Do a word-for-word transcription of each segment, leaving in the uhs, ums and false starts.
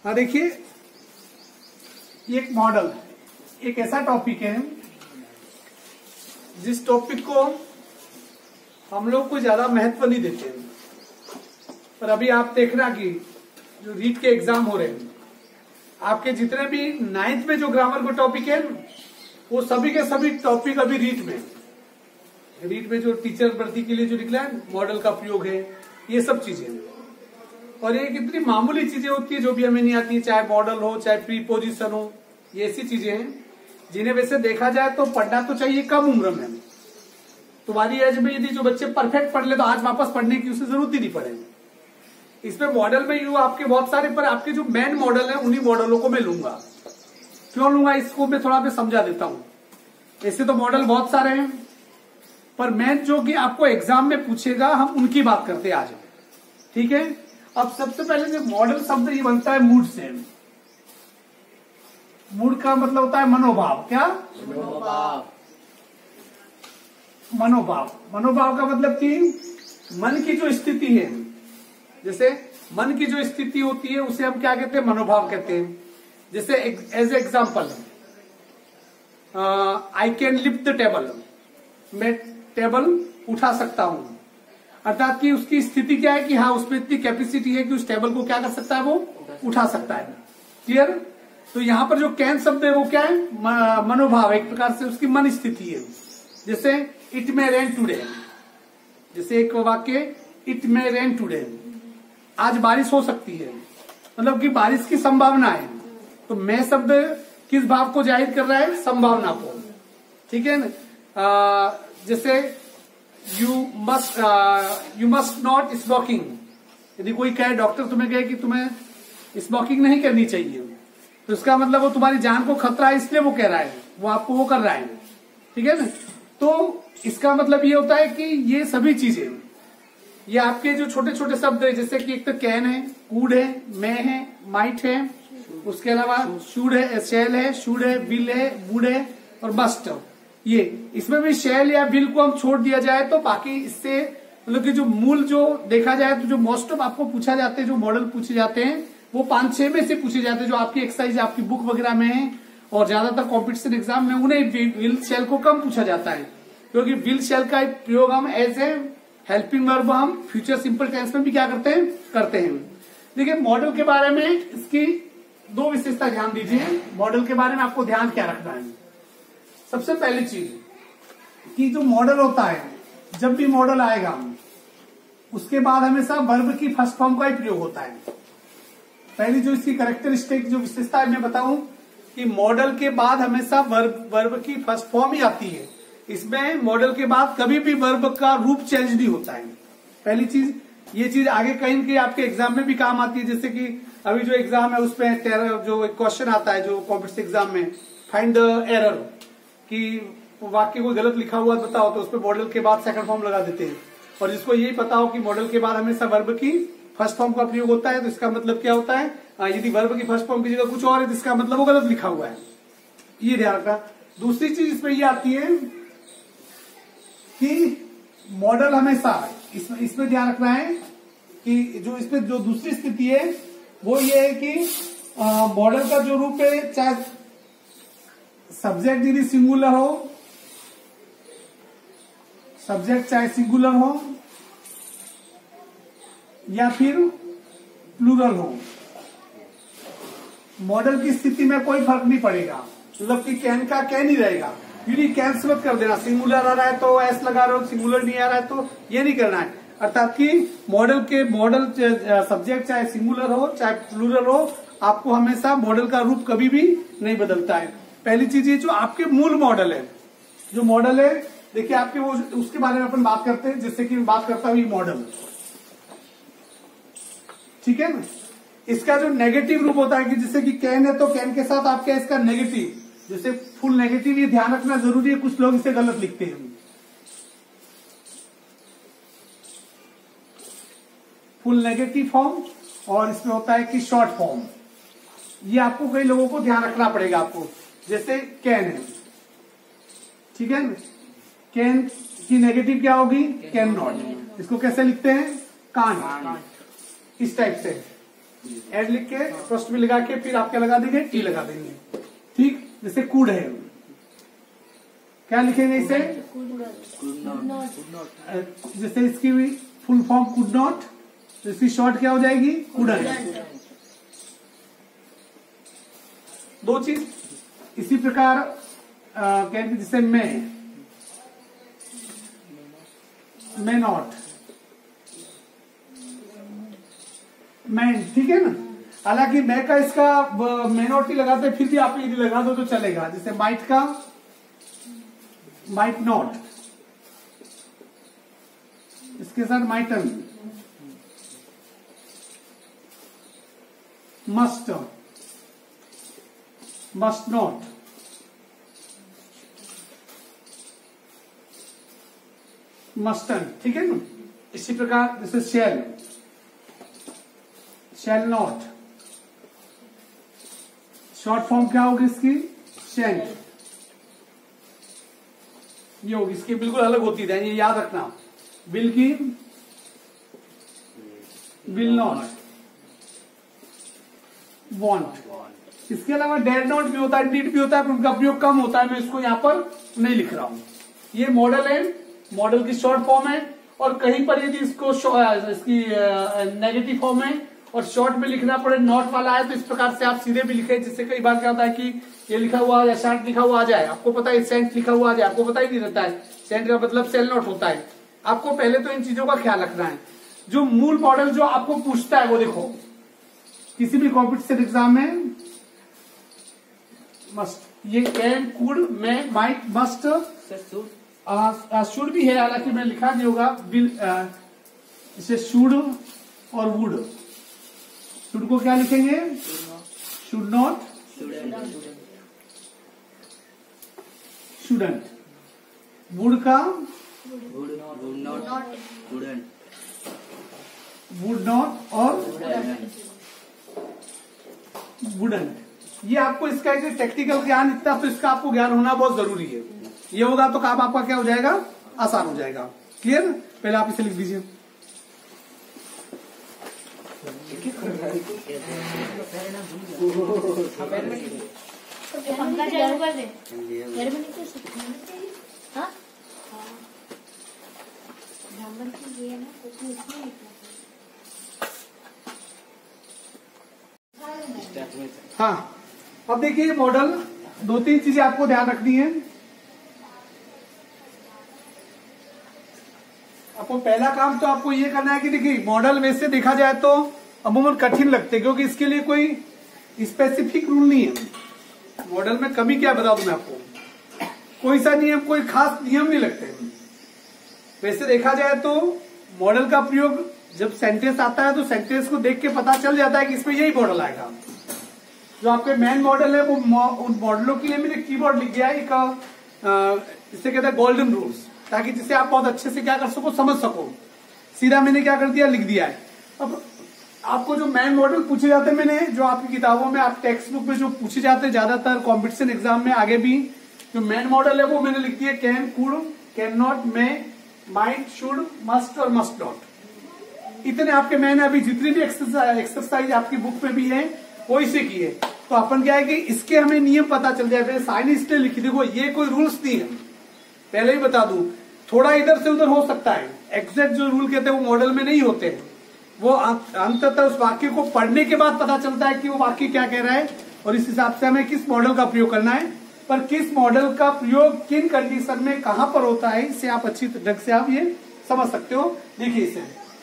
हाँ देखिए, ये एक मॉडल एक ऐसा टॉपिक है जिस टॉपिक को हम लोग को ज्यादा महत्व नहीं देते हैं, पर अभी आप देखना कि जो रीट के एग्जाम हो रहे हैं, आपके जितने भी नाइन्थ में जो ग्रामर का टॉपिक है वो सभी के सभी टॉपिक अभी रीट में रीट में जो टीचर भर्ती के लिए जो निकला है, मॉडल का प्रयोग है, ये सब चीजें हैं। और ये कितनी मामूली चीजें होती है जो भी हमें नहीं आती है, चाहे मॉडल हो चाहे प्रीपोजिशन हो, ये ऐसी चीजें हैं जिन्हें वैसे देखा जाए तो पढ़ना तो चाहिए कम उम्र में। तुम्हारी एज में यदि जो बच्चे परफेक्ट पढ़ ले तो आज वापस पढ़ने की उसे जरूरत ही नहीं पड़ेगी। इसमें मॉडल में यू आपके बहुत सारे, पर आपके जो मेन मॉडल है उन्हीं मॉडलों को मैं लूंगा। क्यों लूंगा इसको मैं थोड़ा मैं समझा देता हूं। ऐसे तो मॉडल बहुत सारे हैं, पर मेन जो कि आपको एग्जाम में पूछेगा हम उनकी बात करते हैं आज, ठीक है। अब सबसे पहले जो मॉडल शब्द ये बनता है मूड से। मूड का मतलब होता है मनोभाव। क्या? मनोभाव। मनोभाव मनोभाव का मतलब कि मन की जो स्थिति है, जैसे मन की जो स्थिति होती है उसे हम क्या कहते हैं? मनोभाव कहते हैं। जैसे as example, I can lift the table, मैं टेबल उठा सकता हूं, अर्थात कि उसकी स्थिति क्या है कि हाँ उसमें इतनी कैपेसिटी है कि उस टेबल को क्या कर सकता है, वो उठा सकता है। क्लियर? तो यहाँ पर जो कैन शब्द है वो क्या है? मनोभाव, एक प्रकार से उसकी मन स्थिति है। जैसे इट मे रेन टुडे, जैसे एक वाक्य इट मे रेन टुडे, आज बारिश हो सकती है, मतलब कि बारिश की संभावना है। तो मैं शब्द किस भाव को जाहिर कर रहा है? संभावना को, ठीक है ना। जैसे you must you must not smoking, यदि कोई कहे, डॉक्टर तुम्हें कहे कि तुम्हें स्मोकिंग नहीं करनी चाहिए, तो इसका मतलब वो तुम्हारी जान को खतरा है इसलिए वो कह रहा है, वो आपको वो कर रहा है, ठीक है ना। तो इसका मतलब ये होता है कि ये सभी चीजें, ये आपके जो छोटे छोटे शब्द है, जैसे कि एक तो कैन है, कूड है, मैं है, माइट है, उसके अलावा शूड है, शेल है, शूड है, विल है, वुड है और मस्ट। ये इसमें भी शेल या विल को हम छोड़ दिया जाए तो बाकी इससे मतलब कि जो मूल जो देखा जाए तो जो मोस्ट ऑफ आपको पूछा जाते हैं, जो मॉडल पूछे जाते हैं वो पांच छह में से पूछे जाते हैं, जो आपकी एक्सरसाइज आपकी बुक वगैरह में है। और ज्यादातर कॉम्पिटिशन एग्जाम में उन्हें विल शेल को कम पूछा जाता है, क्योंकि विल शेल का प्रयोग हम एज ए हेल्पिंग वर्ब हम फ्यूचर सिंपल टेंस में भी क्या करते हैं करते हैं। देखिए मॉडल के बारे में इसकी दो विशेषता ध्यान दीजिए। मॉडल के बारे में आपको ध्यान क्या रखना है? सबसे पहली चीज कि जो मॉडल होता है, जब भी मॉडल आएगा उसके बाद हमेशा वर्ब की फर्स्ट फॉर्म का ही प्रयोग होता है। पहली जो इसकी कैरेक्टरिस्टिक जो विशेषता है मैं बताऊं कि मॉडल के बाद हमेशा वर्ब वर्ब की फर्स्ट फॉर्म ही आती है। इसमें मॉडल के बाद कभी भी वर्ब का रूप चेंज नहीं होता है। पहली चीज ये चीज आगे कहीं के आपके एग्जाम में भी काम आती है। जैसे कि अभी जो एग्जाम है उसमें जो क्वेश्चन आता है जो कॉम्पिटिटिव एग्जाम में, फाइंड द एरर, कि वाक्य को गलत लिखा हुआ बताओ, तो उसपे मॉडल के बाद सेकंड फॉर्म लगा देते हैं। और जिसको यही पता हो कि मॉडल के बाद हमेशा वर्ब की फर्स्ट फॉर्म का प्रयोग होता है, तो इसका मतलब क्या होता है, यदि वर्ब की फर्स्ट फॉर्म की जगह कुछ और है तो इसका मतलब वो गलत लिखा हुआ है। ये ध्यान रखना। दूसरी चीज इसमें ये आती है कि मॉडल हमेशा इसमें इसमें ध्यान रखना है कि जो इसमें जो दूसरी स्थिति है वो ये है कि मॉडल का जो रूप है, चाहे सब्जेक्ट यदि सिंगुलर हो, सब्जेक्ट चाहे सिंगुलर हो या फिर प्लूरल हो, मॉडल की स्थिति में कोई फर्क नहीं पड़ेगा। मतलब कि कैन का कैन ही रहेगा। यदि कैन से मत कर देना, सिंगुलर आ रहा है तो एस लगा रहे हो, सिंगुलर नहीं आ रहा है तो ये नहीं करना है। अर्थात कि मॉडल के मॉडल सब्जेक्ट चाहे सिंगुलर हो चाहे प्लूरल हो, आपको हमेशा मॉडल का रूप कभी भी नहीं बदलता है। पहली चीज ये जो आपके मूल मॉडल है, जो मॉडल है देखिए आपके वो उसके बारे में अपन बात करते हैं। जैसे कि मैं बात करता हूं ये मॉडल, ठीक है ना। इसका जो नेगेटिव रूप होता है कि जैसे कि कैन है तो कैन के साथ आपका इसका नेगेटिव, जैसे फुल नेगेटिव, ये ध्यान रखना जरूरी है, कुछ लोग इसे गलत लिखते हैं। फुल नेगेटिव फॉर्म और इसमें होता है कि शॉर्ट फॉर्म, ये आपको कई लोगों को ध्यान रखना पड़ेगा आपको। जैसे कैन है, ठीक है ना, कैन की नेगेटिव क्या होगी? Can not. इसको कैसे लिखते हैं? कांट, इस टाइप से। एड लिख के फर्स्ट में लगा के फिर आप क्या लगा देंगे, टी लगा देंगे। ठीक, जैसे कुड है, क्या लिखेंगे इसे, जैसे इसकी फुल फॉर्म कुड नॉट, तो इसकी शॉर्ट क्या हो जाएगी, कुडंट। दो चीज इसी प्रकार कहते जैसे मैं मैं नॉट मैन, ठीक है ना। हालांकि मैं का इसका मैं नॉट ही लगाते, फिर भी आप यदि लगा दो तो चलेगा। जैसे माइट का माइट नॉट, इसके साथ mightn't, must must not, mustn't, ठीक है ना। इसी प्रकार जैसे shall shall not, short form क्या होगी इसकी, शेंट, ये होगी। इसकी बिल्कुल अलग होती है, ये याद रखना। विल की विल नॉट, वॉन्ट। इसके अलावा डेड नॉट भी होता है, नीड भी होता है, पर उनका प्रयोग कम होता है। मैं इसको यहाँ पर नहीं लिख रहा हूं। ये मॉडल है, मॉडल की शॉर्ट फॉर्म है। और कहीं पर यदि इसको इसकी नेगेटिव फॉर्म है और शॉर्ट में लिखना पड़े, नॉट वाला है, तो इस प्रकार से आप सीधे भी लिखे। जिससे कई बार क्या होता है कि ये लिखा हुआ या शार्ट लिखा हुआ आ जाए, आपको पता है सेंट लिखा हुआ आ जाए, आपको पता ही नहीं रहता है सेंट का मतलब सेल नॉट होता है। आपको पहले तो इन चीजों का ख्याल रखना है। जो मूल मॉडल जो आपको पूछता है वो देखो, किसी भी कॉम्पिटिशन एग्जाम में मस्ट, ये can, could, may, might, must, should भी है, हालांकि मैं लिखा नहीं होगा। विल, इसे शुड और वुड। शुड को क्या लिखेंगे, शुड नॉट, शुडंट। वुड का वुड नॉट और वुडंट। ये आपको इसका एक टेक्निकल ज्ञान इतना, तो इसका आपको ज्ञान होना बहुत जरूरी है। ये होगा तो काम आपका क्या हो जाएगा, आसान हो जाएगा। क्लियर, पहले आप इसे लिख दीजिए। हाँ, अब देखिए मॉडल, दो तीन चीजें आपको ध्यान रखनी है। आपको पहला काम तो आपको ये करना है कि देखिए मॉडल वैसे देखा जाए तो अमूमन कठिन लगते हैं, क्योंकि इसके लिए कोई स्पेसिफिक रूल नहीं है। मॉडल में कमी क्या बता दूं मैं आपको, कोई सा नियम, कोई खास नियम नहीं लगते। वैसे देखा जाए तो मॉडल का प्रयोग जब सेंटेंस आता है तो सेंटेंस को देख के पता चल जाता है कि इसमें यही मॉडल आएगा। जो आपके मेन मॉडल है वो उन मॉडलों के लिए मैंने कीवर्ड लिख दिया है, इसे कहते हैं गोल्डन रूल्स, ताकि जिसे आप बहुत अच्छे से क्या कर सको, समझ सको। सीधा मैंने क्या कर दिया, लिख दिया है। अब आपको जो मेन मॉडल पूछे जाते हैं, मैंने जो आपकी किताबों में, आप टेक्स्ट बुक में जो पूछे जाते हैं ज्यादातर कॉम्पिटिशन एग्जाम में, आगे भी जो मेन मॉडल है वो मैंने लिख दिया, can, could, can not, may, might, should, must और मस्ट नॉट। इतने आपके मैंने अभी जितनी भी एक्सरसाइज आपकी बुक में भी है वो इसे की है। तो अपन क्या है कि इसके हमें नियम पता चल जाए। साइन इसलिए लिखी, देखो ये कोई रूल्स नहीं है, पहले ही बता दूं। थोड़ा इधर से उधर हो सकता है, एग्जैक्ट जो रूल कहते हैं वो मॉडल में नहीं होते हैं। वो अंततः उस वाक्य को पढ़ने के बाद पता चलता है कि वो वाक्य क्या कह रहा है, और इस हिसाब से हमें किस मॉडल का प्रयोग करना है। पर किस मॉडल का प्रयोग किन कंडीशन में कहां पर होता है, इससे आप अच्छी ढंग से आप ये समझ सकते हो। देखिए इसे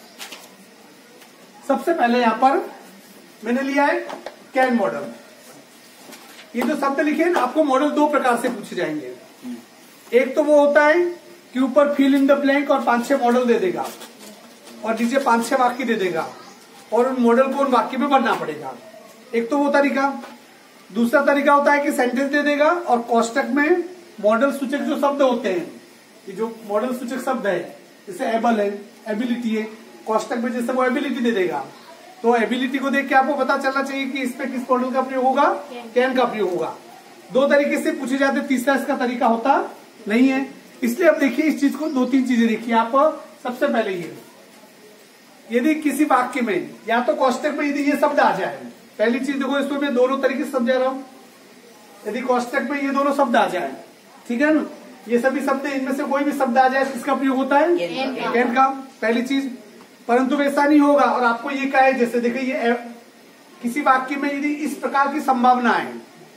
सबसे पहले यहां पर मैंने लिया है कैन मॉडल। ये जो शब्द लिखे ना, आपको मॉडल दो प्रकार से पूछे जाएंगे। एक तो वो होता है कि ऊपर फिल इन द ब्लैंक और पांच छह मॉडल दे देगा और नीचे पांच छह वाक्य दे देगा और उन मॉडल को उन वाक्य में भरना पड़ेगा। एक तो वो तरीका। दूसरा तरीका होता है कि सेंटेंस दे देगा और कोष्टक में मॉडल सूचक जो शब्द होते हैं, ये जो मॉडल सूचक शब्द है, जैसे एबल है, एबिलिटी है, कोष्टक में जैसे वो एबिलिटी दे देगा। तो एबिलिटी को देख के आपको पता चलना चाहिए कि इस पे किस मॉडल का प्रयोग होगा, कैन का प्रयोग होगा। दो तरीके से पूछे जाते, तीसरा इसका तरीका होता नहीं है। इसलिए अब देखिए इस चीज को, दो तीन चीजें देखिए आप। सबसे पहले ये यदि किसी वाक्य में या तो कोष्टक में यदि ये शब्द आ जाए, पहली चीज देखो इसमें मैं दोनों तरीके से समझा रहा हूं। यदि कोष्टक में ये दोनों शब्द आ जाए, ठीक है ना, ये सभी शब्द इनमें से कोई भी शब्द आ जाए किसका प्रयोग होता है, कैन का, पहली चीज। परंतु वैसा नहीं होगा और आपको ये कहा है, जैसे देखिए ये किसी वाक्य में यदि इस प्रकार की संभावना है,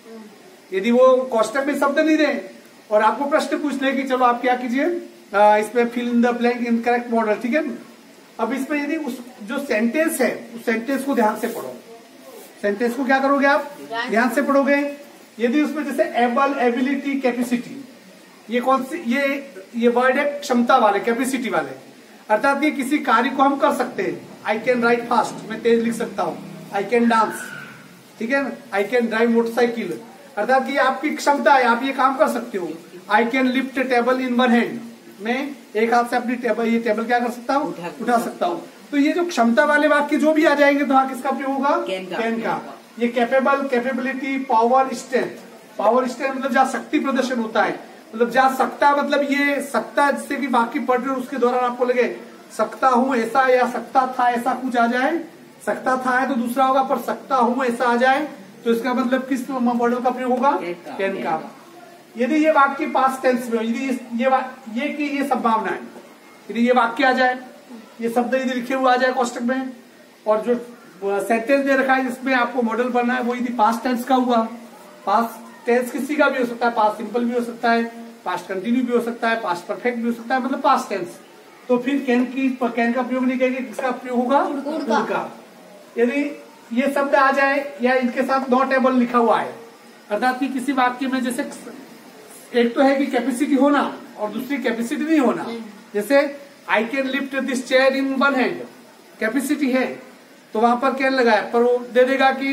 यदि वो कोष्टक में शब्द नहीं दे और आपको प्रश्न पूछ ले कि चलो आप क्या कीजिए इसमें fill in the blank in correct modal, ठीक है। अब इसमें यदि उस जो सेंटेंस है उस सेंटेंस को ध्यान से पढ़ो, सेंटेंस को क्या करोगे आप, ध्यान से पढ़ोगे। यदि उसमें जैसे एबल, एबिलिटी, कैपेसिटी, ये कौन सी ये ये वर्ड है क्षमता वाले, कैपेसिटी वाले, अर्थात ये किसी कार्य को हम कर सकते हैं। आई कैन राइट फास्ट, मैं तेज लिख सकता हूँ। आई कैन डांस, ठीक है ना, आई कैन ड्राइव मोटरसाइकिल, अर्थात ये आपकी क्षमता है, आप ये काम कर सकते हो। I can lift table in one hand, मैं एक हाथ से अपनी टेबल ये टेबल क्या कर सकता हूँ, उठा, उठा सकता हूँ। तो ये जो क्षमता वाले वाक्य जो भी आ जाएंगे तो वहां किसका प्रयोग होगा, कैन का। ये capable, capability, power, strength, power strength मतलब जहाँ शक्ति प्रदर्शन होता है, मतलब जा सकता, मतलब ये सकता जिससे कि बाकी पढ़ रहे उसके दौरान आपको लगे सकता हूँ ऐसा, या सकता था ऐसा कुछ आ जाए, सकता था है तो दूसरा होगा, पर सकता हूँ ऐसा आ जाए तो इसका मतलब किस मॉडल का प्रयोग होगा, कैन का। यदि ये वाक्य पास्ट टेंस में, यदि ये ये की ये संभावना है, यदि ये वाक्य आ जाए, ये शब्द यदि लिखे हुए आ जाए कोष्टक में, और जो सेंटेंस दे रखा है जिसमें आपको मॉडल पढ़ना है वो यदि पास्ट टेंस का हुआ, पास्ट टेंस किसी का भी हो सकता है, पास्ट सिंपल भी हो सकता है, पास्ट कंटिन्यू भी हो सकता है, पास्ट परफेक्ट भी हो सकता है, मतलब पास्ट टेंस, तो फिर कैन की कैन का प्रयोग नहीं करेंगे, किसका प्रयोग होगा, कुड का। यदि ये शब्द आ जाए या इनके साथ नॉट एबल लिखा हुआ है, अर्थात कि किसी वाक्य में जैसे एक तो है कि कैपेसिटी होना और दूसरी कैपेसिटी नहीं होना, जैसे I can lift this chair in one hand, capacity है तो वहां पर कैन लगाया, पर वो दे देगा कि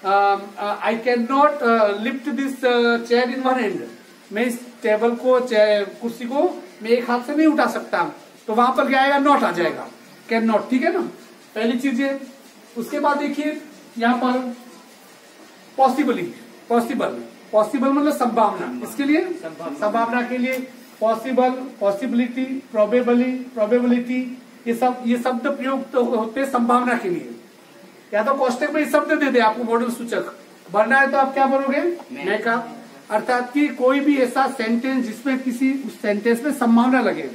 I can not lift this chair in one hand, मैं इस टेबल को कुर्सी को मैं एक हाथ से नहीं उठा सकता, तो वहां पर क्या आएगा, नॉट आ जाएगा, कैन नॉट, ठीक है ना, पहली चीज है। उसके बाद देखिए यहाँ पर पॉसिबली, पॉसिबल, पॉसिबल मतलब संभावना, इसके लिए संभावना के लिए पॉसिबल, पॉसिबिलिटी, प्रोबेबली, प्रोबेबिलिटी, ये सब ये शब्द प्रयोग तो होते हैं संभावना के लिए। या तो कोष्टक में शब्द दे दे आपको मॉडल सूचक भरना है तो आप क्या भरोगे, मैं का, अर्थात कि कोई भी ऐसा सेंटेंस जिसमें किसी उस सेंटेंस में संभावना लगे,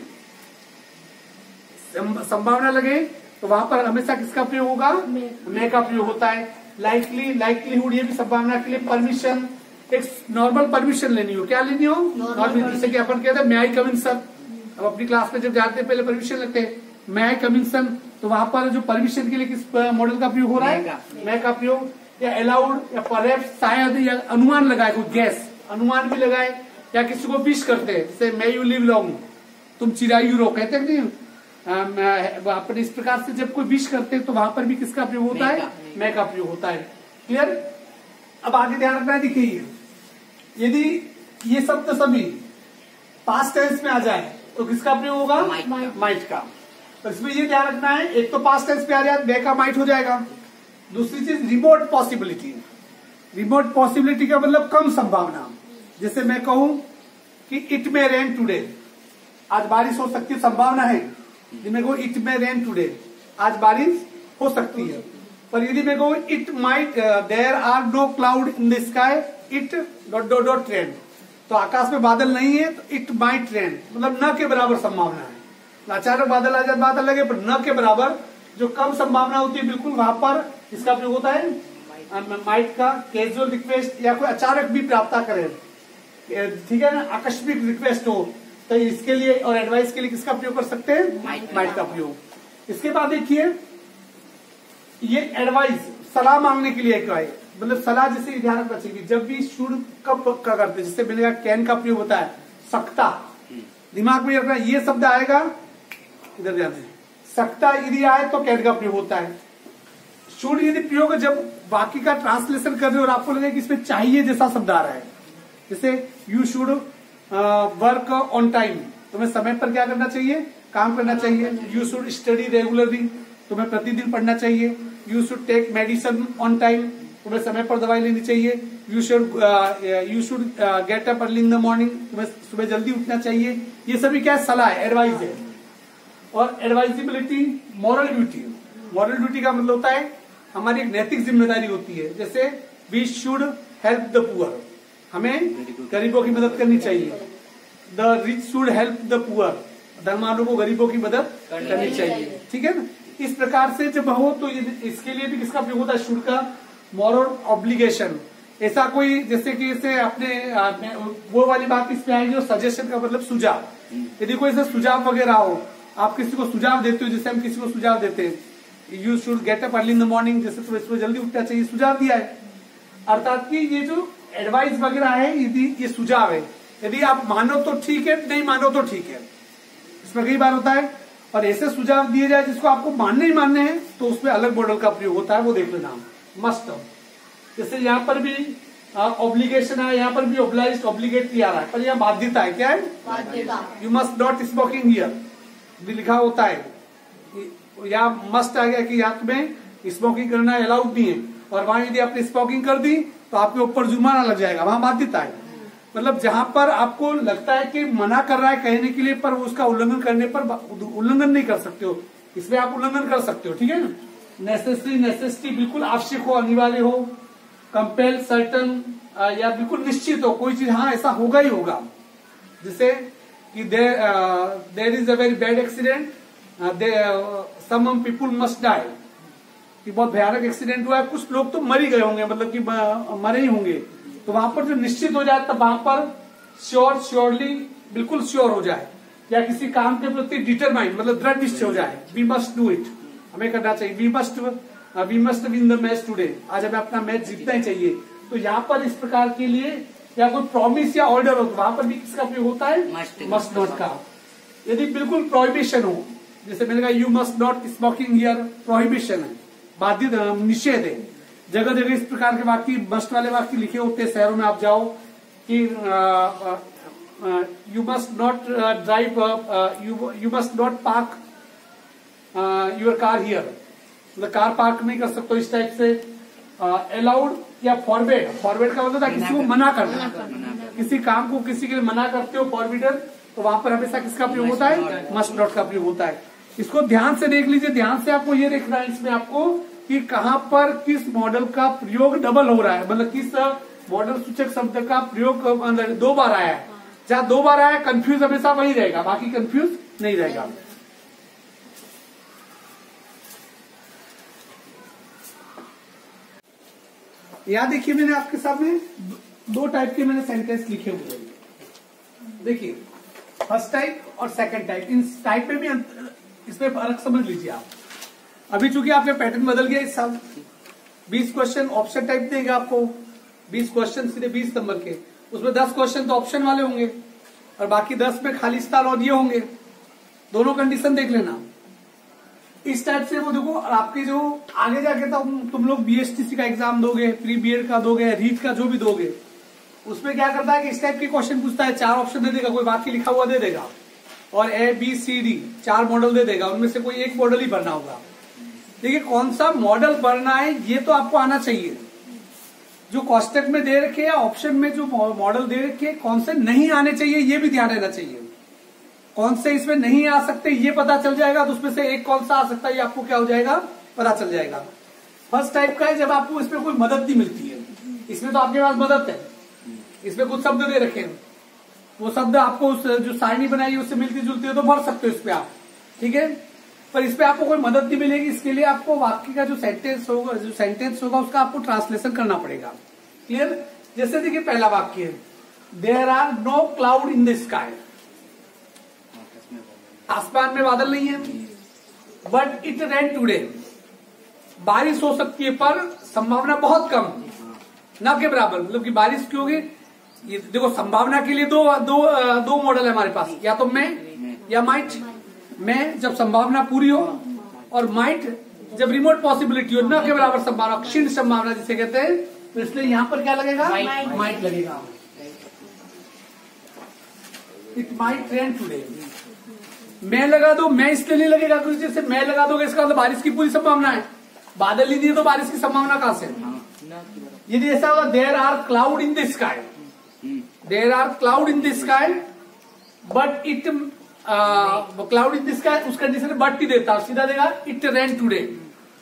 संभावना लगे तो वहां पर हमेशा किसका प्रयोग होगा, मैं का प्रयोग होता है। लाइकली, लाइकलीहुड, ये भी संभावना के लिए। परमिशन, एक नॉर्मल परमिशन लेनी हो, क्या लेनी हो, नॉर्मल, जैसे कि अपन कहते हैं मैं आई कम इन सर, अब अपनी क्लास में जब जाते हैं पहले परमिशन लेते हैं, मैं आई कम इन सर, तो वहां पर जो परमिशन के लिए किस मॉडल का प्रयोग हो रहा है, मैं का प्रयोग। या अलाउड, या परहैप्स, शायद, या अनुमान लगाए, कोई गैस, अनुमान भी लगाए, या किसी को विश करते हैं, जैसे मे यू लिव लॉन्ग, तुम चिरायु रहो, कहते हैं नहीं, अपने इस प्रकार से जब कोई विश करते हैं तो वहां पर भी किसका प्रयोग होता है, मैं का प्रयोग होता है। क्लियर। अब आगे ध्यान रखना है, देखिए यदि ये शब्द सभी पास्ट टेंस में आ जाए तो किसका प्रयोग होगा, माइट का। तो इसमें ये ध्यान रखना है, एक तो पास्ट टेंस में आ जाए मैं का माइट हो जाएगा, दूसरी चीज रिमोट पॉसिबिलिटी, रिमोट पॉसिबिलिटी का मतलब कम संभावना, जैसे मैं कहूं कि इट मे रेन टुडे, आज बारिश हो सकती है, संभावना है, मैं कहूं इट मे रेन टुडे, आज बारिश हो सकती है। पर यदि मैं कहूं it might there are no cloud in the sky, it dot dot dot rain, तो आकाश में बादल नहीं है, तो इट माइट रेन, मतलब न के बराबर संभावना है। अचानक बादल आ जाए, बादल लगे, पर न के बराबर जो कम संभावना होती है बिल्कुल वहां पर इसका प्रयोग होता है माइट का। कैजुअल रिक्वेस्ट, या कोई अचानक भी प्राप्त करे, ठीक है ना, आकस्मिक रिक्वेस्ट हो तो इसके लिए और एडवाइस के लिए किसका प्रयोग कर सकते हैं, माइट का प्रयोग। इसके बाद देखिए ये एडवाइस, सलाह मांगने के लिए क्या है, मतलब सलाह, जैसे ध्यान रखना चाहिए जब भी शुड कब का करते हैं, जिससे मैंने कहा कैन का प्रयोग होता है, सकता, दिमाग में रखना, ये शब्द आएगा इधर ध्यान दें, सकता यदि आए तो कैन का प्रयोग होता है। शुड यदि प्रयोग जब वाक्य का ट्रांसलेशन कर रहे हो और आपको लगे कि इसमें चाहिए जैसा शब्द आ रहा है, जैसे you should work on time, तुम्हें समय पर क्या करना चाहिए, काम करना चाहिए। यू शुड स्टडी रेगुलरली, तुम्हें प्रतिदिन पढ़ना चाहिए। You should take medicine on time, तुम्हें समय पर दवाई लेनी चाहिए। You should you should get up early in the morning, तुम्हें सुबह जल्दी उठना चाहिए। ये सभी क्या है, सलाह है, एडवाइस है। और advisability, moral duty, moral duty का मतलब होता है हमारी एक नैतिक जिम्मेदारी होती है। जैसे we should help the poor, हमें गरीबों की मदद करनी चाहिए। The rich should help the poor, धनवानों को गरीबों की मदद करनी चाहिए। ठीक है ना, इस प्रकार से जब हो तो इसके लिए भी किसका प्रयोग होता है, शुड का। मॉरल ऑब्लिगेशन, ऐसा कोई जैसे कि इसे अपने वो वाली बात इसमें आएगी जो सजेशन का मतलब सुझाव। यदि कोई ऐसा सुझाव वगैरह हो, आप किसी को सुझाव देते हो, जैसे हम किसी को सुझाव देते हैं you should get up early in the morning, जैसे सुबह सुबह जल्दी उठना चाहिए, सुझाव दिया है। अर्थात कि ये जो एडवाइस वगैरह है यदि ये सुझाव है, यदि आप मानो तो ठीक है, नहीं मानो तो ठीक है, इसमें कई बार होता है। और ऐसे सुझाव दिए जाए जिसको आपको मानने ही मानने हैं तो उसमें अलग मॉडल का प्रयोग होता है, वो देख लेना। मस्ट, जैसे यहाँ पर भी ऑब्लिगेशन है, यहाँ पर भी ऑब्लाइज्ड ऑब्लिगेट किया रहा है, पर यहाँ बाध्यता है। क्या है, बाध्यता। You must not smoking here भी लिखा होता है, या मस्ट आ गया कि यहाँ तुम्हें स्मोकिंग करना अलाउड नहीं है, और वहां यदि आपने स्मोकिंग कर दी तो आपके ऊपर जुर्माना लग जाएगा, वहां बाध्यता है। मतलब जहां पर आपको लगता है कि मना कर रहा है कहने के लिए, पर उसका उल्लंघन करने पर उल्लंघन नहीं कर सकते हो, इसमें आप उल्लंघन कर सकते हो। ठीक है ना, नेसेसरी, नेसेसिटी बिल्कुल आवश्यक हो, अनिवार्य हो। कंपेल, सर्टन, या बिल्कुल निश्चित हो कोई चीज, हाँ ऐसा होगा ही होगा। जैसे कि there is a very bad accident, some people must die, कि बहुत भयानक एक्सीडेंट हुआ है, कुछ लोग तो मर ही गए होंगे, मतलब कि मरे ही होंगे। तो वहां पर जो निश्चित हो जाए तब वहां पर श्योर, श्योरली, बिल्कुल श्योर हो जाए, या किसी काम के प्रति डिटरमाइंड मतलब दृढ़ निश्चय हो जाए, वी मस्ट डू इट, हमें करना चाहिए। We must we must win the match today, आज हमें अपना मैच जीतना ही चाहिए। तो यहाँ पर इस प्रकार के लिए या कोई प्रॉमिस या ऑर्डर हो तो वहां पर भी किसका प्रयोग होता है, मस्ट नॉट का। यदि बिल्कुल प्रोहिबिशन हो, जैसे मैंने कहा you must not smoking here, prohibition है, बाध्य निषेध है। जगह जगह इस प्रकार के वाक्य, मस्ट वाले वाक्य लिखे होते हैं। शहरों में आप जाओ कि you must not drive, you must not park your car here, मतलब कार पार्क नहीं कर सकते, इस टाइप से। अलाउड या फॉरवर्ड, फॉरवर्ड का मतलब है किसी को मना करना, किसी काम को किसी के लिए मना करते हो, फॉरवर्डर, तो वहां पर हमेशा किसका प्रयोग होता है, मस्ट नॉट का प्रयोग होता है। इसको ध्यान से देख लीजिए, ध्यान से आपको ये देखना है इसमें आपको कि कहां पर किस मॉडल का प्रयोग डबल हो रहा है, मतलब किस मॉडल सूचक शब्द का प्रयोग मतलब दो बार आया है। जहां दो बार आया कंफ्यूज हमेशा वही रहेगा, बाकी कंफ्यूज नहीं रहेगा। यहां देखिए मैंने आपके सामने दो टाइप के मैंने सेंटेंस लिखे हुए हैं। देखिए फर्स्ट टाइप और सेकंड टाइप, इन टाइप में भी इसमें फर्क समझ लीजिए आप। अभी चूंकि आपका पैटर्न बदल गया इस साल, बीस क्वेश्चन ऑप्शन टाइप देगा आपको, बीस क्वेश्चन सीधे बीस नंबर के, उसमें दस क्वेश्चन तो ऑप्शन वाले होंगे और बाकी दस में खाली स्थान और ये होंगे। दोनों कंडीशन देख लेना। इस टाइप से वो देखो आपके जो आगे जाके तो तुम लोग बीएसटीसी का एग्जाम दोगे, प्री बीएड का दोगे, रीट का जो भी दोगे, उसमें क्या करता है कि इस टाइप के क्वेश्चन पूछता है, चार ऑप्शन दे देगा, कोई वाक्य लिखा हुआ दे देगा और ए बी सी डी चार मॉडल दे देगा, उनमें से कोई एक मॉडल ही भरना होगा। देखिए कौन सा मॉडल भरना है ये तो आपको आना चाहिए। जो कोष्टक में दे रखे या ऑप्शन में जो मॉडल दे रखे कौन से नहीं आने चाहिए ये भी ध्यान रहना चाहिए। कौन से इसमें नहीं आ सकते ये पता चल जाएगा, तो उसमें से एक कौन सा आ सकता है ये आपको क्या हो जाएगा, पता चल जाएगा। फर्स्ट टाइप का है जब आपको इसमें कोई मदद नहीं मिलती है। इसमें तो आपके पास मदद है, इसमें कुछ शब्द दे रखे हैं, वो शब्द आपको उस जो सारणी बनाई है उससे मिलती जुलती है तो भर सकते हो इस पे आप, ठीक है। पर इस पे आपको कोई मदद नहीं मिलेगी, इसके लिए आपको वाक्य का जो सेंटेंस होगा जो सेंटेंस होगा उसका आपको ट्रांसलेशन करना पड़ेगा। क्लियर। जैसे देखिए पहला वाक्य है, there are no cloud in the sky, आसमान में बादल नहीं है। बट इट रेन टुडे, बारिश हो सकती है पर संभावना बहुत कम, ना के बराबर, मतलब कि बारिश क्यों होगी। ये देखो संभावना के लिए दो दो दो मॉडल है हमारे पास, या तो मैं या माइट। मैं जब संभावना पूरी हो और माइट जब रिमोट पॉसिबिलिटी हो, ना के बराबर संभावना, क्षीण संभावना जिसे कहते हैं। तो इसलिए यहां पर क्या लगेगा, माइट लगेगा। इट माइट रेन टुडे, मैं लगा दो, मैं इसलिए नहीं लगेगा क्योंकि जैसे मैं लगा दोगे इसका मतलब बारिश की पूरी संभावना है, बादल ही नहीं तो बारिश की संभावना कहां से। यदि ऐसा होगा there are cloud in the sky, there are cloud in the sky but it cloud in the sky, उस कंडीशन में बट ही देता, सीधा देगा इट रेन टुडे,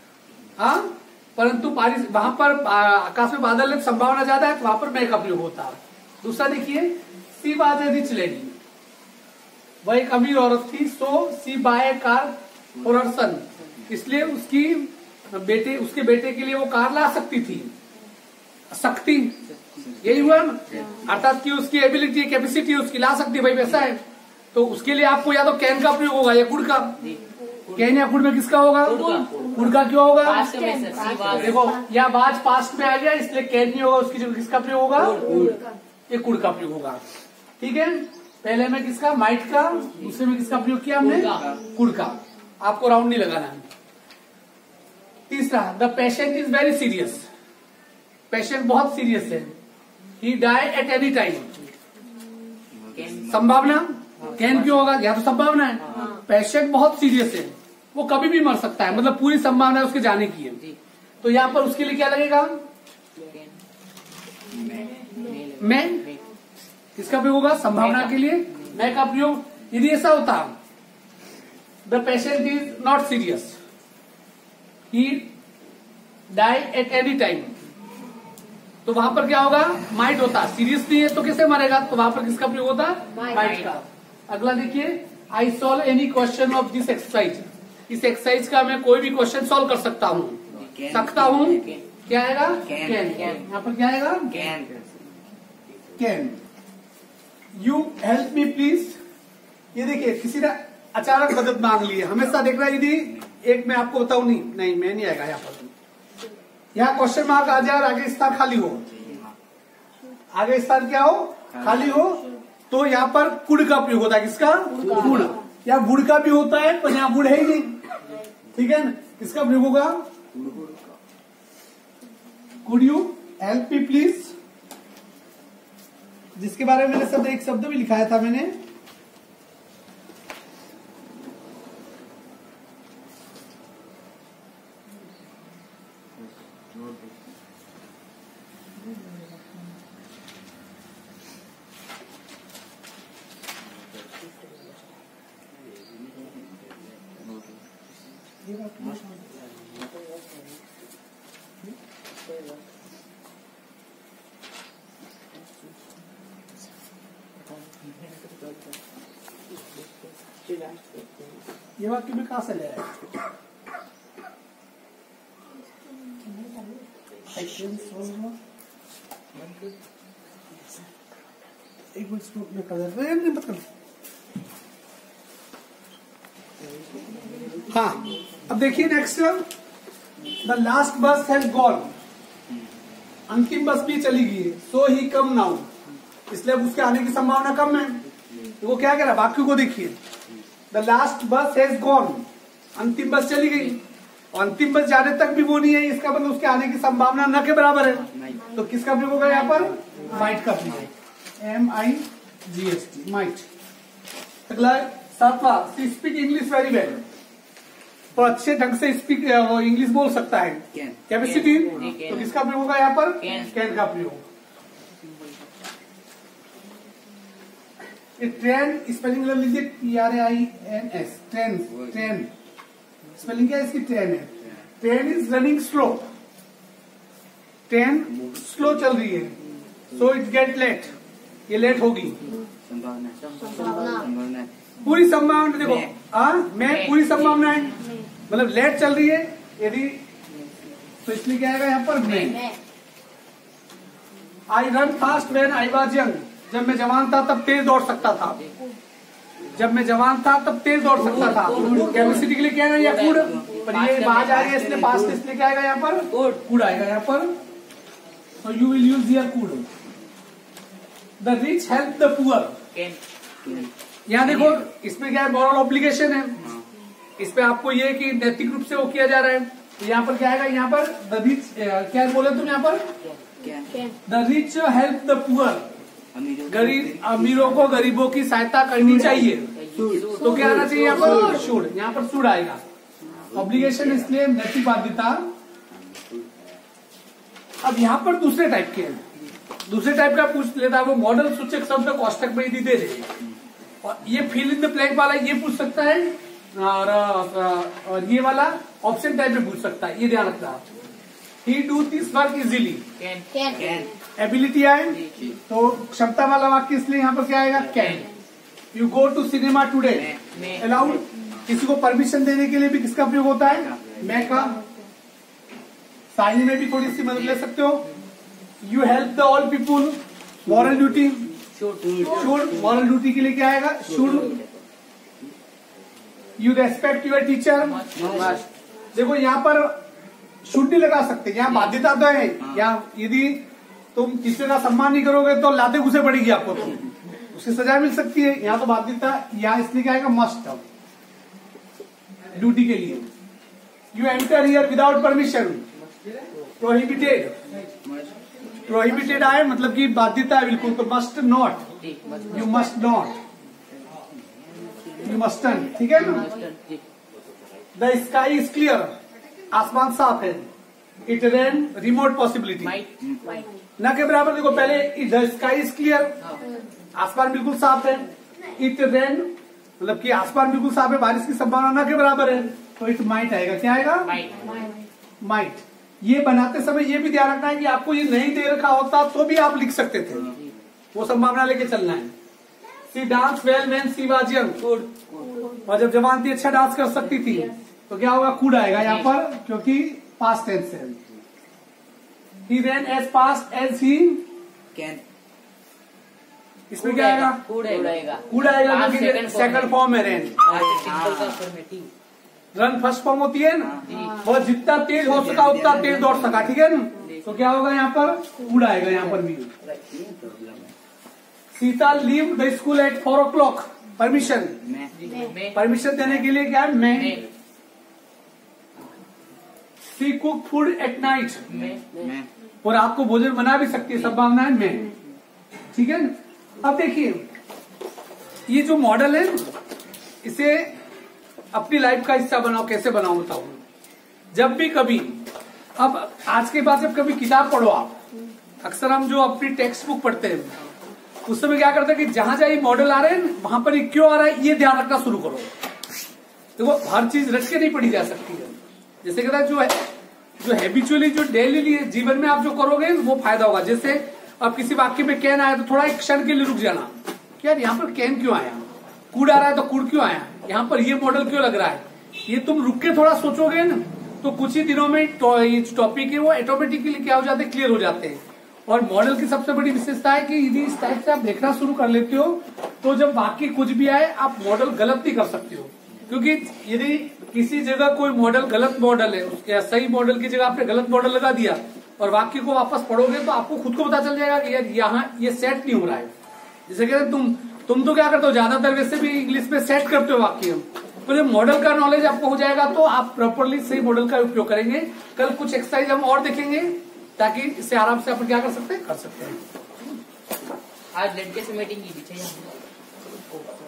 हाँ, परंतु बारिश वहां पर आकाश में बादल की संभावना ज्यादा है तो वहां पर मैं का प्रयोग होता है। दूसरा देखिए, she was a rich lady, वह एक अमीर औरत थी, so she buy car for her son, इसलिए उसकी बेटे उसके बेटे के लिए वो कार ला सकती थी। शक्ति यही हुआ ना, अर्थात कि उसकी एबिलिटी कैपेसिटी उसकी ला सकती है, भाई वैसा है। तो उसके लिए आपको या तो कैन का प्रयोग होगा या कुड का। कैन या कुड में किसका होगा? कुड का क्यों होगा? देखो या बाज पास्ट में आ गया इसलिए कैन नहीं होगा, उसकी जगह किसका प्रयोग होगा? ये कुड का प्रयोग होगा। ठीक है, पहले में किसका? माइट का, दूसरे में किसका प्रयोग किया हमने? कुड का। आपको राउंड नहीं लगाना है। तीसरा, the patient is very serious, patient बहुत सीरियस है। He die at any time, संभावना कैन क्यों होगा? या तो संभावना है, पेशेंट बहुत सीरियस है, वो कभी भी मर सकता है, मतलब पूरी संभावना है उसके जाने की है। तो यहाँ पर उसके लिए क्या लगेगा? मैं किसका प्रयोग होगा? संभावना के लिए मैं का प्रयोग। यदि ऐसा होता the patient is not serious, he die at any time, तो वहां पर क्या होगा? माइट होता। सीरियस नहीं है तो कैसे मरेगा? तो वहां पर किसका प्रयोग होता? माइट का। अगला देखिए, I solve any question of this exercise, इस एक्सरसाइज का मैं कोई भी क्वेश्चन सॉल्व कर सकता हूँ सकता हूँ क्या आएगा? कैन। यहाँ पर क्या आएगा? Can. You help me please, ये देखिए किसी ने अचानक मदद मांग ली है। हमेशा देख रहा है, यदि एक मैं आपको बताऊं, नहीं नहीं मैं नहीं आएगा यहाँ पर, यहाँ क्वेश्चन मार्क आ जाए और आगे स्थान खाली हो, आगे स्थान क्या हो? खाली हो, तो यहाँ पर कुड का प्रयोग होता है। किसका? गुड़। या गुड़ का भी होता है पर यहाँ गुड़ है ही नहीं, ठीक है ना? किसका प्रयोग होगा? Could you help me please, जिसके बारे में मैंने शब्द एक शब्द भी लिखाया था मैंने, ये वाक्य में कहां से ले आया? एक मिनट स्टॉप में कर नहीं मत कर। हाँ, अब देखिए next, the last bus has gone, अंतिम बस भी चली गई, सो ही कम नाउ, इसलिए उसके आने की संभावना कम है। तो वो क्या कह रहा है? वाक्य को देखिए, the last bus has gone, अंतिम बस चली गई, और अंतिम बस जाने तक भी वो नहीं है, इसका मतलब उसके आने की संभावना न के बराबर है। तो किसका प्रयोग होगा यहाँ पर? माइट का प्रयोग, M I G S T, might. अगला सातवां, she speak English very well, तो अच्छे ढंग से स्पीक वो इंग्लिश बोल सकता है। कैपेसिटी, तो किसका प्रयोग होगा यहाँ पर? कैन का प्रयोग। ट्रेन स्पेलिंग ले लीजिए, T R A I N S, train. Train spelling क्या है इसकी? ट्रेन है। Train is running slow, train slow चल रही है, सो इट गेट लेट, ये लेट होगी। पूरी संभावना देखो, हाँ मैं पूरी संभावना है, मतलब लेट चल रही है यदि, तो इसलिए क्या आएगा यहाँ पर? मैं। I run fast when I was young, जब मैं जवान था तब तेज दौड़ सकता था, जब मैं जवान था तब तेज दौड़ सकता था। कैपेसिटी के लिए क्या है? या कूड, पर ये बाज आ रही है इसलिए पास्ट, इसलिए क्या आएगा यहाँ पर? कूड आएगा यहाँ पर। तो you will use here could. The rich help the poor, यहाँ देखो इसमें क्या है? मॉरल ऑब्लिगेशन है, इस पे आपको ये कि नैतिक रूप से वो किया जा रहा है। तो यहाँ पर क्या आएगा? यहाँ पर द रिच, क्या बोले तुम यहाँ पर? The rich help the poor, गरीब अमीरों को गरीबों की सहायता करनी चाहिए। तो क्या आना चाहिए यहाँ पर? शुड। यहाँ पर शुड आएगा। ऑब्लिगेशन इसलिए नैतिक बाध्यता। अब यहाँ पर दूसरे टाइप के हैं, दूसरे टाइप का पूछ लेता है वो, मॉडल सूचक शब्द कोष्टक में ही दे दे, और ये फिल इन द ब्लैंक वाला ये पूछ सकता है, और, और ये वाला ऑप्शन टाइप में पूछ सकता है, ये ध्यान रखना। He do this work easily, can. Ability आए तो क्षमता वाला वाक्य, इसलिए यहाँ पर क्या आएगा, can. You go to cinema today, allowed. किसी को परमिशन देने के लिए भी किसका प्रयोग होता है, मैं का। साइनी में भी थोड़ी सी मदद ले सकते हो। You help the all people, moral duty, should. Moral duty के लिए क्या आएगा, should. You respect your teacher, देखो यहाँ पर शुड नहीं लगा सकते, यहाँ बाध्यता तो है। यहाँ यदि तुम किसी का सम्मान नहीं करोगे तो लाते घुसे पड़ेगी आपको, तो उसकी सजा मिल सकती है। यहाँ तो बाध्यता, यहाँ इसलिए क्या आएगा, मस्ट, ड्यूटी के लिए। You enter here without permission, prohibited. Prohibited आए मतलब कि बाध्यता है बिल्कुल, तो must not, you must not, you mustn't, ठीक है ना। द स्काई इज क्लियर, आसमान साफ है। इट रेन, रिमोट पॉसिबिलिटी, न के बराबर। देखो पहले द स्काई इज क्लियर, आसमान बिल्कुल साफ है। इट रेन मतलब कि आसमान बिल्कुल साफ है, बारिश की संभावना न के बराबर है, तो इट माइट आएगा। क्या आएगा, माइट। ये बनाते समय ये भी ध्यान रखना है कि आपको ये नहीं दे रखा होता तो भी आप लिख सकते थे, वो संभावना लेके चलना है। She dance well when she was young, और जब जवान थी अच्छा डांस कर सकती थी, तो क्या होगा, कुड आएगा यहाँ पर, क्योंकि पास्ट टेंस है। He ran as fast as he can. इसमें क्या आएगा, कुड आएगा। कुड आएगा, क्योंकि सेकंड फॉर्म है रैन। रन फर्स्ट फॉर्म होती है ना, वो जितना तेज हो सका उतना तेज दौड़ सका, ठीक है ना। तो क्या होगा यहाँ पर, कुड आएगा यहाँ पर भी। Sita leave the school at four o'clock, permission. Permission देने के लिए क्या है, मैं। She cook food at night, और आपको भोजन बना भी सकती है, संभावना है मैं, ठीक है। अब देखिए ये जो मॉडल है इसे अपनी लाइफ का हिस्सा बनाओ। कैसे बनाओ बताओ। जब भी कभी, अब आज के बाद जब कभी किताब पढ़ो आप, अक्सर हम जो अपनी टेक्स्ट बुक पढ़ते हैं उस समय क्या करते हैं कि जहां जहां ये मॉडल आ रहे हैं वहां पर ये क्यों आ रहा है ये ध्यान रखना शुरू करो। देखो हर चीज रट के नहीं पढ़ी जा सकती है। जैसे कहता है जो है जो हैबिचुअली जो डेली जीवन में आप जो करोगे वो फायदा होगा। जैसे अब किसी वाक्य में कैन आया तो थोड़ा एक क्षण के लिए रुक जाना, यार यहाँ पर कैन क्यों आया, कूड़ आ रहा है तो कूड़ क्यों आया, यहाँ पर ये मॉडल क्यों लग रहा है। ये तुम रुक के थोड़ा सोचोगे ना तो कुछ ही दिनों में टॉपिक है वो ऑटोमेटिकली क्या हो जाते हैं, क्लियर हो जाते हैं। और मॉडल की सबसे बड़ी विशेषता है कि यदि इस टाइप से आप देखना शुरू कर लेते हो तो जब वाक्य कुछ भी आए आप मॉडल गलत नहीं कर सकते हो। क्योंकि यदि किसी जगह कोई मॉडल गलत मॉडल है, उसके सही मॉडल की जगह आपने गलत मॉडल लगा दिया और वाक्य को वापस पढ़ोगे तो आपको खुद को पता चल जाएगा कि यार यहाँ ये सेट नहीं हो रहा है। जैसे कहते तुम तुम तो क्या करते हो, ज्यादातर वैसे भी इंग्लिश में सेट करते हो वाक्य, तो जब मॉडल का नॉलेज आपको हो जाएगा तो आप प्रॉपरली सही मॉडल का उपयोग करेंगे। कल कुछ एक्सरसाइज हम और देखेंगे ताकि इससे आराम से अपन क्या कर सकते हैं कर सकते हैं। आज लड़के से मीटिंग की पीछे